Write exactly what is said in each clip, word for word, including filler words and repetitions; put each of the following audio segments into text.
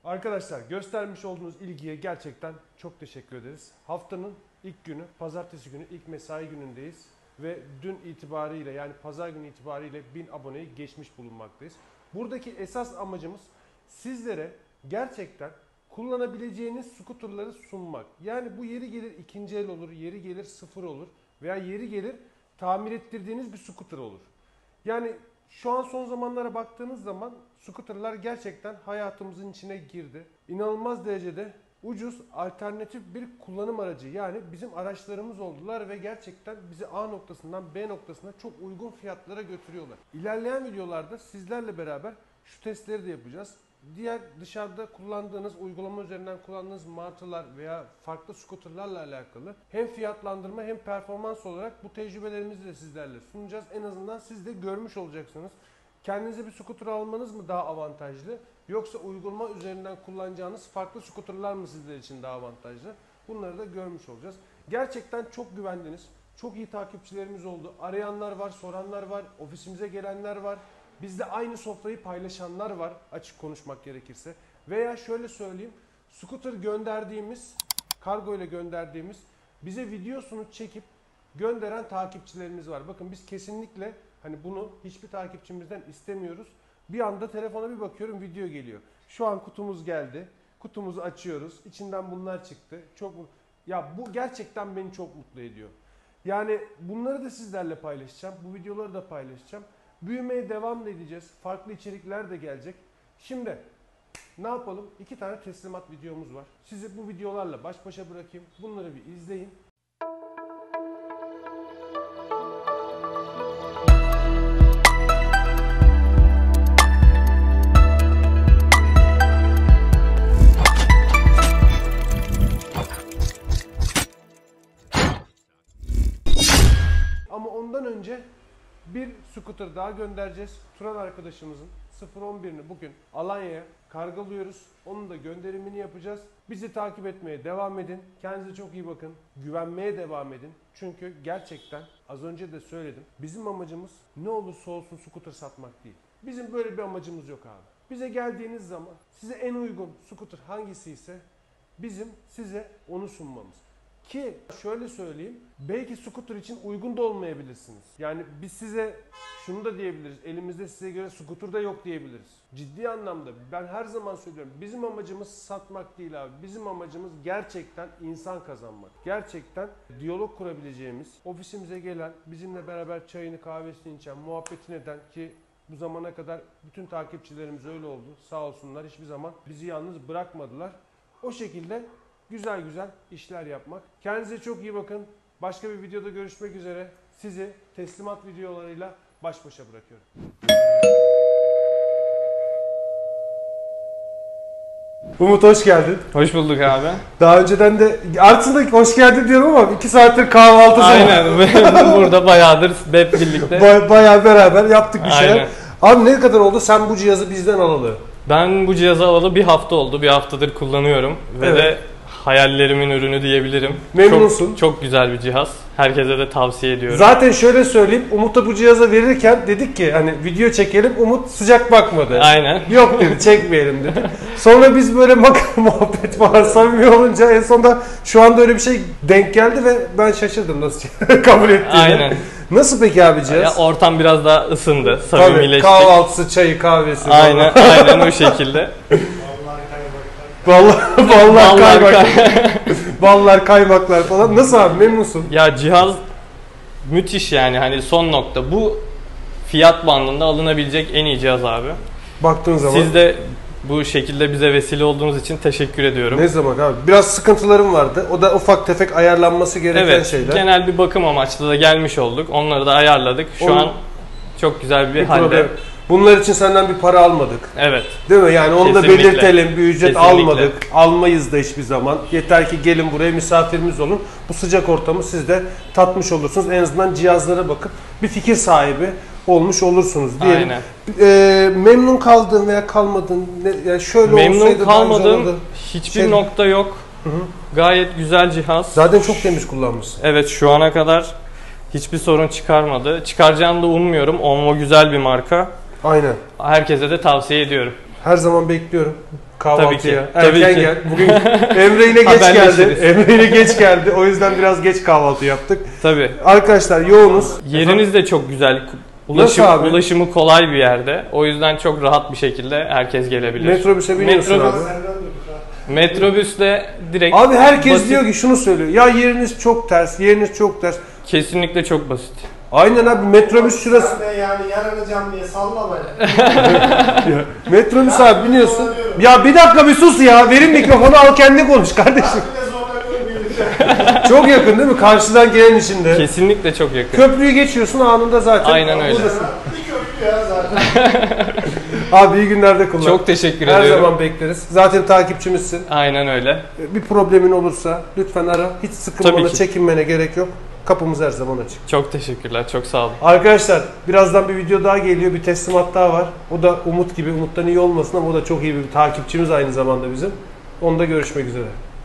Arkadaşlar göstermiş olduğunuz ilgiye gerçekten çok teşekkür ederiz. Haftanın ilk günü, pazartesi günü, ilk mesai günündeyiz. Ve dün itibariyle, yani pazar günü itibariyle bin aboneyi geçmiş bulunmaktayız. Buradaki esas amacımız sizlere gerçekten kullanabileceğiniz skuterları sunmak. Yani bu yeri gelir ikinci el olur, yeri gelir sıfır olur veya yeri gelir tamir ettirdiğiniz bir skuter olur. Yani şu an son zamanlara baktığınız zaman skuterlar gerçekten hayatımızın içine girdi. İnanılmaz derecede ucuz, alternatif bir kullanım aracı, yani bizim araçlarımız oldular ve gerçekten bizi A noktasından B noktasına çok uygun fiyatlara götürüyorlar. İlerleyen videolarda sizlerle beraber şu testleri de yapacağız. Diğer dışarıda kullandığınız, uygulama üzerinden kullandığınız martılar veya farklı skuterlarla alakalı hem fiyatlandırma hem performans olarak bu tecrübelerimizi de sizlerle sunacağız. En azından siz de görmüş olacaksınız. Kendinize bir skuter almanız mı daha avantajlı, yoksa uygulama üzerinden kullanacağınız farklı skuterlar mı sizler için daha avantajlı? Bunları da görmüş olacağız. Gerçekten çok güvendiniz. Çok iyi takipçilerimiz oldu. Arayanlar var, soranlar var, ofisimize gelenler var. Bizde aynı sofrayı paylaşanlar var, açık konuşmak gerekirse. Veya şöyle söyleyeyim, skuter gönderdiğimiz, kargo ile gönderdiğimiz, bize videosunu çekip gönderen takipçilerimiz var. Bakın biz kesinlikle hani bunu hiçbir takipçimizden istemiyoruz. Bir anda telefona bir bakıyorum, video geliyor. Şu an kutumuz geldi. Kutumuzu açıyoruz. İçinden bunlar çıktı. Çok ya bu gerçekten beni çok mutlu ediyor. Yani bunları da sizlerle paylaşacağım. Bu videoları da paylaşacağım. Büyümeye devam edeceğiz. Farklı içerikler de gelecek. Şimdi ne yapalım? İki tane teslimat videomuz var. Sizi bu videolarla baş başa bırakayım. Bunları bir izleyin. Ama ondan önce bir skuter daha göndereceğiz. Turan arkadaşımızın sıfır on birini bugün Alanya'ya kargolıyoruz. Onun da gönderimini yapacağız. Bizi takip etmeye devam edin. Kendinize çok iyi bakın. Güvenmeye devam edin. Çünkü gerçekten az önce de söyledim. Bizim amacımız ne olursa olsun skuter satmak değil. Bizim böyle bir amacımız yok abi. Bize geldiğiniz zaman size en uygun skuter hangisi ise bizim size onu sunmamız. Ki şöyle söyleyeyim, belki skuter için uygun da olmayabilirsiniz. Yani biz size şunu da diyebiliriz, elimizde size göre skuter da yok diyebiliriz. Ciddi anlamda ben her zaman söylüyorum, bizim amacımız satmak değil abi. Bizim amacımız gerçekten insan kazanmak. Gerçekten diyalog kurabileceğimiz, ofisimize gelen, bizimle beraber çayını kahvesini içen, muhabbetini eden, ki bu zamana kadar bütün takipçilerimiz öyle oldu. Sağ olsunlar, hiçbir zaman bizi yalnız bırakmadılar. O şekilde güzel güzel işler yapmak. Kendinize çok iyi bakın. Başka bir videoda görüşmek üzere. Sizi teslimat videolarıyla baş başa bırakıyorum. Umut hoş geldin. Hoş bulduk abi. Daha önceden de aslında hoş geldin diyorum ama iki saattir kahvaltı zamanı. Aynen. Burada bayağıdır hep birlikte. Ba bayağı beraber yaptık bir şeyler. Aynen. Abi ne kadar oldu sen bu cihazı bizden alalı? Ben bu cihazı alalı bir hafta oldu. Bir haftadır kullanıyorum. Ve evet. de hayallerimin ürünü diyebilirim. Memnunsun. Çok, çok güzel bir cihaz. Herkese de tavsiye ediyorum. Zaten şöyle söyleyeyim, Umut'a bu cihazı verirken dedik ki hani video çekelim, Umut sıcak bakmadı. Aynen. Yok dedi, çekmeyelim dedi. Sonra biz böyle muhabbet falan samimi olunca en sonunda şu anda öyle bir şey denk geldi ve ben şaşırdım nasıl kabul ettiğini. Aynen. Nasıl peki abi cihaz? Ya, ortam biraz daha ısındı, samimileştik. Tabii, kahvaltısı, çayı, kahvesi. Aynen, aynen o şekilde. Vallahi vallahi kaymak. Ballar, kaymaklar falan. Nasıl abi, memnunsun? Ya cihaz müthiş yani, hani son nokta. Bu fiyat bandında alınabilecek en iyi cihaz abi. Baktığın zaman. Siz de bu şekilde bize vesile olduğunuz için teşekkür ediyorum. Ne zaman abi? Biraz sıkıntılarım vardı. O da ufak tefek ayarlanması gereken evet, şeyler. Evet, genel bir bakım amaçlı da gelmiş olduk. Onları da ayarladık. Şu Onun, an çok güzel bir, bir halde. Problem. Bunlar için senden bir para almadık. Evet. Değil mi? Yani onu Kesinlikle. da belirtelim. Bir ücret Kesinlikle. almadık. Almayız da hiçbir zaman. Yeter ki gelin buraya, misafirimiz olun. Bu sıcak ortamı siz de tatmış olursunuz. En azından cihazlara bakıp bir fikir sahibi olmuş olursunuz diyelim. Aynen. Ee, memnun kaldın veya kalmadın. Ne, yani şöyle memnun olsaydı kalmadığım hiçbir şey... nokta yok. Hı hı. Gayet güzel cihaz. Zaten çok temiz kullanmışsın. Evet, şu ana kadar hiçbir sorun çıkarmadı. Çıkaracağını da ummuyorum. Onvo güzel bir marka. Aynen. Herkese de tavsiye ediyorum. Her zaman bekliyorum kahvaltıya. Tabii ki, Erken tabii ki. gel. Bugün Emre yine geç geldi. Haberleşiriz. Emre yine geç geldi. O yüzden biraz geç kahvaltı yaptık. Tabii. Arkadaşlar yoğunuz. Yeriniz de çok güzel. Ulaşım, Nasıl abi? ulaşımı kolay bir yerde. O yüzden çok rahat bir şekilde herkes gelebilir. Metrobüse biniyorsun Metrobüs- abi. Metrobüsle direkt Abi herkes basit. diyor ki şunu söylüyor. Ya yeriniz çok ters, yeriniz çok ters. Kesinlikle çok basit. Aynen abi, metrobüs şurası. Ben de yani yaranacağım diye sallama ya. Metrobüs abi biniyorsun. Ya bir dakika bir sus ya. Verin mikrofonu, al kendi konuş kardeşim. Ben de zorlanıyorum birlikte. Çok yakın değil mi? Karşıdan gelen içinde. Kesinlikle çok yakın. Köprüyü geçiyorsun anında zaten. Aynen öyle. Buradasın. Bir köprü ya zaten. Abi iyi günlerde kullan. Çok teşekkür Her ediyorum. zaman bekleriz. Zaten takipçimizsin. Aynen öyle. Bir problemin olursa lütfen ara. Hiç sıkılmana, Tabii ki. çekinmene gerek yok. Kapımız her zaman açık. Çok teşekkürler. Çok sağ olun. Arkadaşlar birazdan bir video daha geliyor. Bir teslimat daha var. O da Umut gibi. Umut'tan iyi olmasın ama o da çok iyi bir takipçimiz aynı zamanda bizim. Onda görüşmek üzere.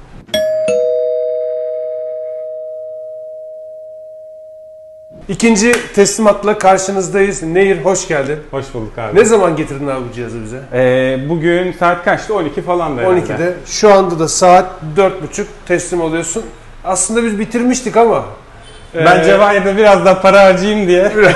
İkinci teslimatla karşınızdayız. Nehir hoş geldin. Hoş bulduk abi. Ne zaman getirdin abi bu cihazı bize? Ee, bugün saat kaçtı? on iki falan da herhalde. on ikide. Şu anda da saat dört buçuk teslim oluyorsun. Aslında biz bitirmiştik ama. Ben ee, Cevahir'de biraz daha para harcayayım diye. Bir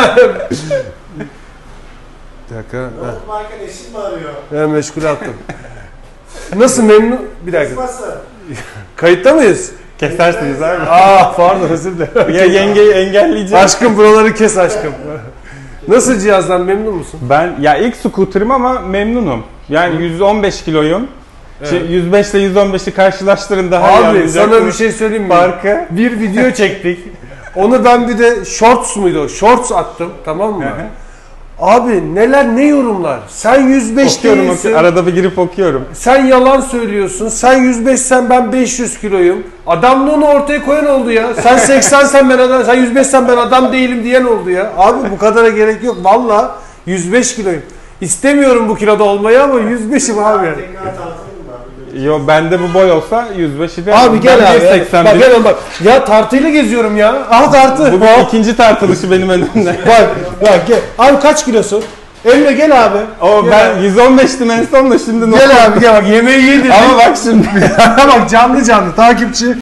dakika. Oğlum Markan eşim mi arıyor? Ben meşgule attım. Nasıl, memnun? Bir dakika. Kısması. Kayıtta mıyız? Kesersiniz abi. Aa pardon, özür dilerim. Ya yengeyi engelleyeceğim. Aşkım buraları kes aşkım. Nasıl, cihazdan memnun musun? Ben ya ilk scooter'ım ama memnunum. Yani yüz on beş kiloyum. Evet. Şimdi yüz beş ile yüz on beşi karşılaştırın daha iyi Abi sana anlayacaksınız. bir şey söyleyeyim mi? Farkı. Bir video çektik. Onu ben bir de shorts muydu o? Shorts attım, tamam mı? Hı hı. Abi neler, ne yorumlar? Sen yüz beş Okuyorum, değilsin. okuyorum. Arada bir girip okuyorum. Sen yalan söylüyorsun. Sen yüz beş sen, ben beş yüz kiloyum. Adamlığını ortaya koyan oldu ya. Sen seksen sen ben adam, sen yüz beş sen ben adam değilim diyen oldu ya. Abi bu kadara gerek yok. Valla yüz beş kiloyum. İstemiyorum bu kiloda olmayı ama yüz beşim abi. Tekrar tanıtırım ben. Yo bende bu boy olsa yüz beş idi. Abi gel Ben abi. bir seksen Bak bir. gel bak. Ya tartıyla geziyorum ya. Aha tartı. Bugün Bak ikinci tartılışı benim önümde. bak bak gel. Abi kaç kilosun? Emre gel abi. O Gel ben abi. yüz on beştim en son da şimdi ne oldu? Gel abi gel bak, yemeği yedirdim. Ama bak şimdi. Bak canlı canlı takipçi.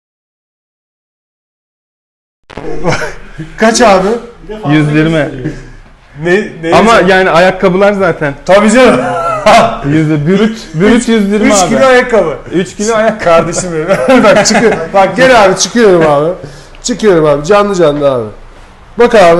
Kaç abi? Bir de fazla yüz yirmi. Ne, ne Ama yani ayakkabılar zaten. tabii canım. Yüzde bürüç, bürüç yüz yirmi üç abi. kilo ayakkabı. üç kilo ayakkabı. Kardeşim benim. Bak çıkıyor. Bak gel abi, çıkıyorum abi. Çıkıyorum abi. Canlı canlı abi. Bak abi.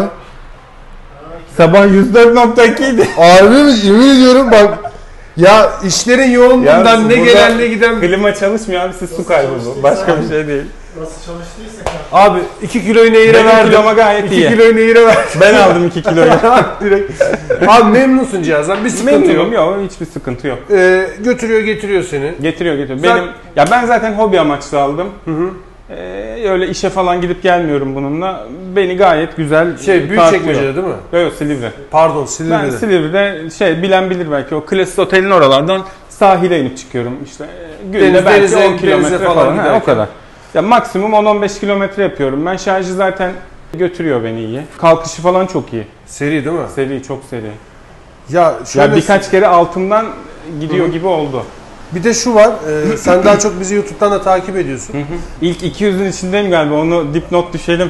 Sabah yüz dört nokta iki idi. Harbi mi? Yemin ediyorum bak. Ya işlerin yoğunluğundan ne burada gelen ne giden. Klima çalışmıyor abi, siz su kaybı bu. Başka bir şey değil. nasıl çalıştıysak. Abi iki kiloyu nehire Benim verdim. kiloma gayet iki iyi. kiloyu nehire verdim. Ben aldım iki kiloyu. Direkt. Abi memnunsun cihazdan. Bir sıkıntı Memnunum, yok. yok hiçbir sıkıntı yok. Ee, götürüyor getiriyor seni. Getiriyor getiriyor. Zaten- Benim ya ben zaten hobi amaçlı aldım. Hı hı. Ee, öyle işe falan gidip gelmiyorum bununla. Beni gayet güzel Şey büyük tartıyor. çekmecede değil mi? Yok yok, Silivri. Pardon Ben Silivri'de. Silivri'de şey bilen bilir belki, o Klasis Otel'in oralardan sahile inip çıkıyorum işte e, günde Deniz- belki denize- on denize kilometre falan falan, ha, giderken. o kadar. Ya maksimum on on beş kilometre yapıyorum. Ben şarjı zaten götürüyor beni iyi. Kalkışı falan çok iyi. Seri değil mi? Seri, çok seri. Ya şöyle Ya birkaç kere altından gidiyor Hı hı. gibi oldu. bir de şu var. e, sen daha çok bizi YouTube'dan da takip ediyorsun. İlk iki yüzün içindeyim galiba, onu dipnot düşelim.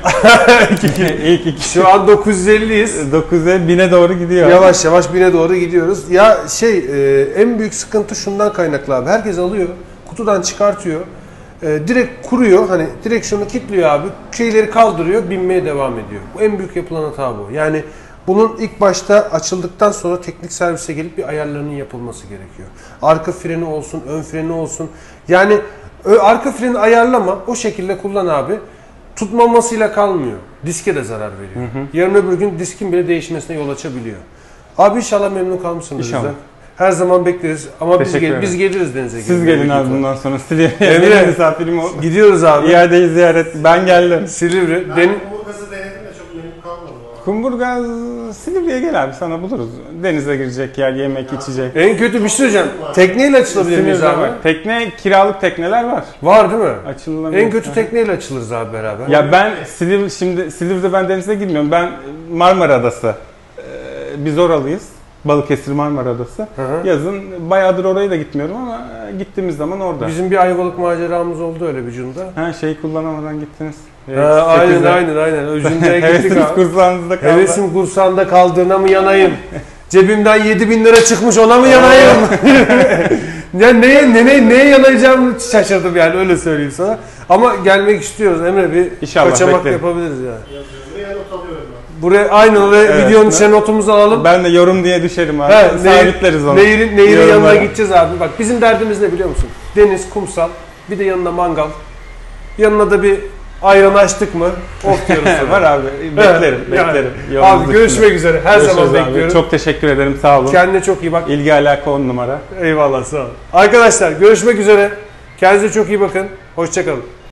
İlk iki. Şu an dokuz yüz elliyiz. dokuza bine doğru gidiyor. Yavaş yavaş bine doğru gidiyoruz. Ya şey e, en büyük sıkıntı şundan kaynaklı abi. Herkes alıyor, kutudan çıkartıyor. E, direkt kuruyor. Hani direksiyonu kilitliyor abi. Şeyleri kaldırıyor, binmeye devam ediyor. Bu en büyük yapılan hata bu. Yani bunun ilk başta açıldıktan sonra teknik servise gelip bir ayarlarının yapılması gerekiyor. Arka freni olsun, ön freni olsun. Yani ö- arka freni ayarlama, o şekilde kullan abi. Tutmamasıyla kalmıyor. Diske de zarar veriyor. Yarın öbür gün diskin bile değişmesine yol açabiliyor. Abi inşallah memnun kalmışsınız İnşallah. bizden. Her zaman bekleriz ama biz, Teşekkür gel- ederim. biz geliriz denize. Siz gelin abi bundan sonra. Silivri'ye Emre. benim misafirim ol. Gidiyoruz abi. İadeyi ziyaret. Ben geldim. Silivri. Ben Den- Kumburgaz'ı denedim de çok memnun kalmadım. ama. Kumburgaz, Silivri'ye gel abi, sana buluruz. Denize girecek yer, yemek, içecek. en kötü bir şey söyleyeceğim. Tekneyle açılabilir miyiz Silivri'de abi? var. Tekne, kiralık tekneler var. Var değil mi? Açılabilir. En kötü tekneyle açılırız abi beraber. Ya ben Silivri, şimdi Silivri'de ben denize girmiyorum. Ben Marmara Adası. Ee, biz oralıyız. Balıkesir Marmara Adası. Hı hı. Yazın bayağıdır oraya da gitmiyorum ama gittiğimiz zaman orada. Bizim bir Ayvalık maceramız oldu öyle bir cunda. Ha şeyi kullanamadan gittiniz. Ha, aynen aynen aynen. Öcündeye gittik Hevesiniz abi. kursağınızda kaldı. Hevesim kursağında kaldığına mı yanayım? Cebimden yedi bin lira çıkmış ona mı yanayım? Ya neye, neye, neye yanayacağımı şaşırdım yani öyle söyleyeyim sana. Ama gelmek istiyoruz Emre, bir İnşallah, kaçamak beklerim. yapabiliriz yani. Buraya not alıyorum ben. Buraya aynen oraya Evet. videonun içine notumuzu alalım. Ben de yorum diye düşerim abi. He, Sabitleriz onu. Nehrin, nehrin Yorumlara. yanına gideceğiz abi. Bak bizim derdimiz ne biliyor musun? Deniz, kumsal, bir de yanına mangal. Yanına da bir ayran açtık mı? Of diyoruz sana. Var abi. Beklerim, Yani. beklerim. Abi Yorumunuz görüşmek dışında. üzere. Her Görüşürüz zaman abi. bekliyorum. Çok teşekkür ederim. Sağ olun. Kendine çok iyi bak. İlgi alaka on numara. Eyvallah, sağ ol. Arkadaşlar görüşmek üzere. Kendinize çok iyi bakın. Hoşça kalın.